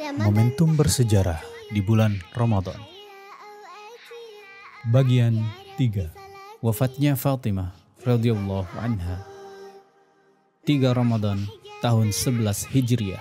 Momentum bersejarah di bulan Ramadan. Bagian 3. Wafatnya Fatimah radhiyallahu anha 3 Ramadan tahun 11 Hijriah.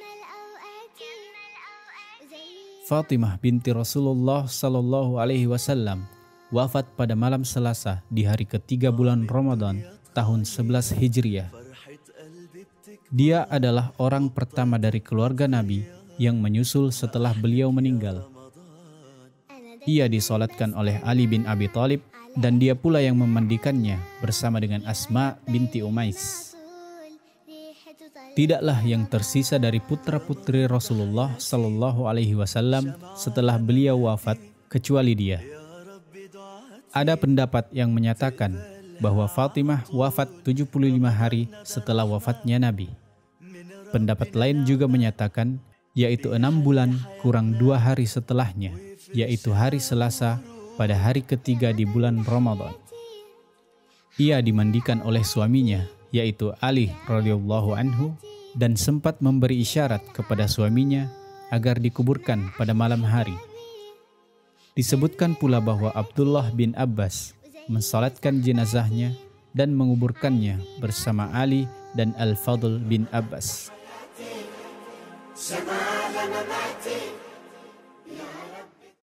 Fatimah binti Rasulullah sallallahu alaihi wasallam wafat pada malam Selasa di hari ketiga bulan Ramadan tahun 11 Hijriah. Dia adalah orang pertama dari keluarga Nabi yang menyusul setelah beliau meninggal. Ia disolatkan oleh Ali bin Abi Thalib dan dia pula yang memandikannya bersama dengan Asma binti Umais. Tidaklah yang tersisa dari putra-putri Rasulullah sallallahu alaihi wasallam setelah beliau wafat kecuali dia. Ada pendapat yang menyatakan bahwa Fatimah wafat 75 hari setelah wafatnya Nabi. Pendapat lain juga menyatakan yaitu 6 bulan kurang 2 hari setelahnya, yaitu hari Selasa pada hari ketiga di bulan Ramadan. Ia dimandikan oleh suaminya, yaitu Ali radhiyallahu anhu, dan sempat memberi isyarat kepada suaminya agar dikuburkan pada malam hari. Disebutkan pula bahwa Abdullah bin Abbas mensalatkan jenazahnya dan menguburkannya bersama Ali dan Al-Fadl bin Abbas.